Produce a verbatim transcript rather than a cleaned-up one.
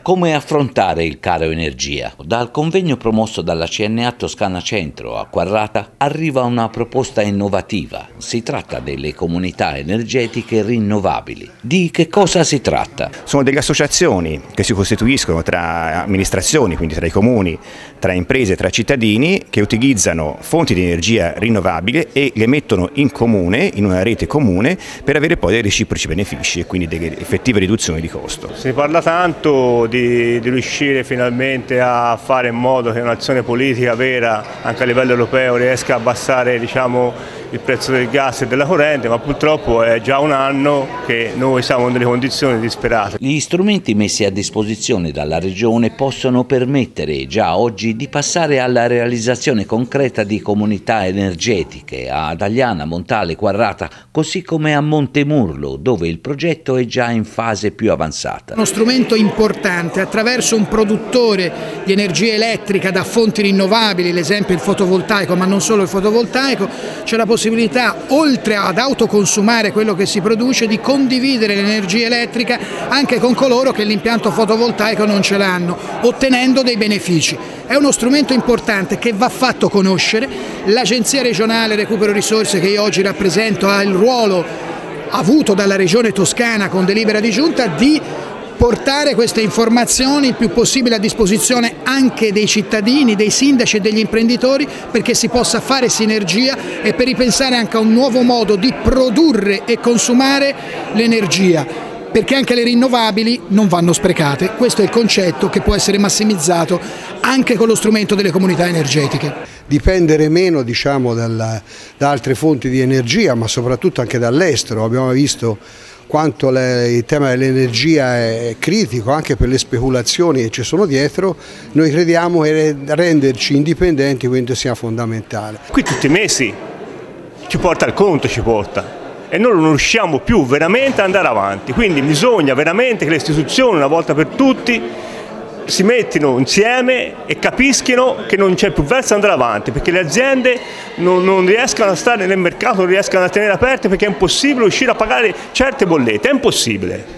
Come affrontare il caro energia? Dal convegno promosso dalla C N A Toscana Centro a Quarrata arriva una proposta innovativa. Si tratta delle comunità energetiche rinnovabili. Di che cosa si tratta? Sono delle associazioni che si costituiscono tra amministrazioni, quindi tra i comuni, tra imprese, tra cittadini, che utilizzano fonti di energia rinnovabile e le mettono in comune, in una rete comune, per avere poi dei reciproci benefici e quindi delle effettive riduzioni di costo. Si parla tanto di Di, di riuscire finalmente a fare in modo che un'azione politica vera anche a livello europeo riesca a abbassare, diciamo, il prezzo del gas e della corrente, ma purtroppo è già un anno che noi siamo nelle condizioni disperate. Gli strumenti messi a disposizione dalla Regione possono permettere già oggi di passare alla realizzazione concreta di comunità energetiche ad Agliana, Montale, Quarrata, così come a Montemurlo, dove il progetto è già in fase più avanzata. Uno strumento importante, attraverso un produttore di energia elettrica da fonti rinnovabili, l'esempio il fotovoltaico, ma non solo il fotovoltaico, c'è la possibilità, oltre ad autoconsumare quello che si produce, di condividere l'energia elettrica anche con coloro che l'impianto fotovoltaico non ce l'hanno, ottenendo dei benefici. È uno strumento importante che va fatto conoscere. L'Agenzia regionale Recupero Risorse, che io oggi rappresento, ha il ruolo avuto dalla Regione Toscana con delibera di giunta di portare queste informazioni il più possibile a disposizione anche dei cittadini, dei sindaci e degli imprenditori, perché si possa fare sinergia e per ripensare anche a un nuovo modo di produrre e consumare l'energia, perché anche le rinnovabili non vanno sprecate. Questo è il concetto che può essere massimizzato anche con lo strumento delle comunità energetiche. Dipendere meno, diciamo, dalla, da altre fonti di energia, ma soprattutto anche dall'estero. Abbiamo visto quanto le, il tema dell'energia è critico anche per le speculazioni che ci sono dietro. Noi crediamo che renderci indipendenti quindi sia fondamentale. Qui tutti i mesi ci porta il conto, ci porta, e noi non riusciamo più veramente ad andare avanti, quindi bisogna veramente che le istituzioni una volta per tutti si mettino insieme e capiscono che non c'è più verso andare avanti, perché le aziende non, non riescono a stare nel mercato, non riescono a tenere aperte, perché è impossibile riuscire a pagare certe bollette, è impossibile.